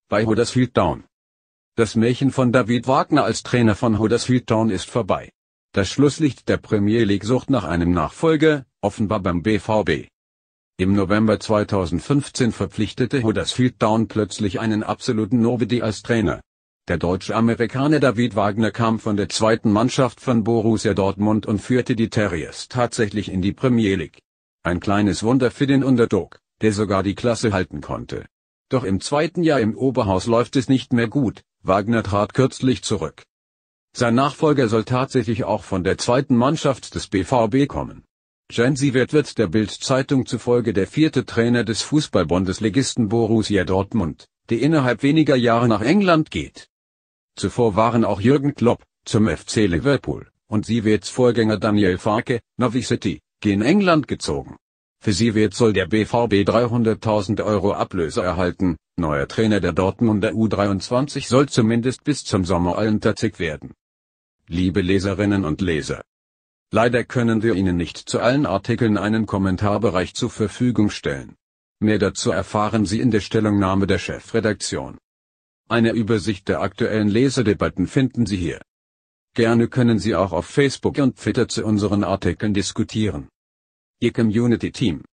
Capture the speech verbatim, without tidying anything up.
bei Huddersfield Town. Das Märchen von David Wagner als Trainer von Huddersfield Town ist vorbei. Das Schlusslicht der Premier League sucht nach einem Nachfolger, offenbar beim B V B. Im November zweitausendfünfzehn verpflichtete Huddersfield Town plötzlich einen absoluten Nobody als Trainer. Der Deutsch-Amerikaner David Wagner kam von der zweiten Mannschaft von Borussia Dortmund und führte die Terriers tatsächlich in die Premier League. Ein kleines Wunder für den Underdog, der sogar die Klasse halten konnte. Doch im zweiten Jahr im Oberhaus läuft es nicht mehr gut, Wagner trat kürzlich zurück. Sein Nachfolger soll tatsächlich auch von der zweiten Mannschaft des B V B kommen. Jens Siewert wird der Bild-Zeitung zufolge der vierte Trainer des Fußball-Bundesligisten Borussia Dortmund, der innerhalb weniger Jahre nach England geht. Zuvor waren auch Jürgen Klopp, zum F C Liverpool, und Sieverts Vorgänger Daniel Farke, Norwich City, gen England gezogen. Für Siewert soll der B V B dreihunderttausend Euro Ablöse erhalten, neuer Trainer der Dortmunder U dreiundzwanzig soll zumindest bis zum Sommer einunddreißig werden. Liebe Leserinnen und Leser. Leider können wir Ihnen nicht zu allen Artikeln einen Kommentarbereich zur Verfügung stellen. Mehr dazu erfahren Sie in der Stellungnahme der Chefredaktion. Eine Übersicht der aktuellen Leserdebatten finden Sie hier. Gerne können Sie auch auf Facebook und Twitter zu unseren Artikeln diskutieren. Ihr Community-Team